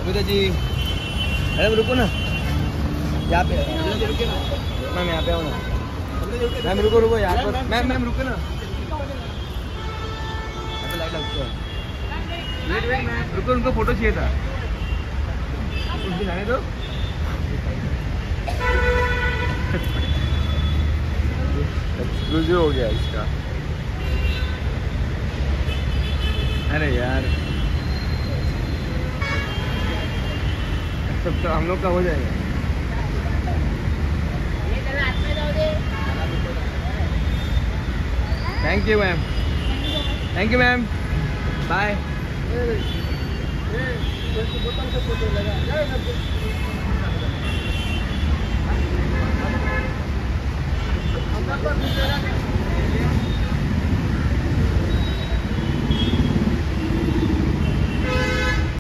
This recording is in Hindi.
जी मैडम रुको ना, यहाँ पे रुके ना मैम, यहाँ पे आओ ना मैम, रुको रुको यहाँ पर मैम रुको ना, यहाँ पे लाइट लगता है। वेट मैम रुको, उनको फोटो चाहिए था, कुछ दिन आने दो। एक्सक्लूसिव हो गया इसका। अरे यार सब तो हम लोग का हो जाएगा। Thank you ma'am, thank you ma'am, bye.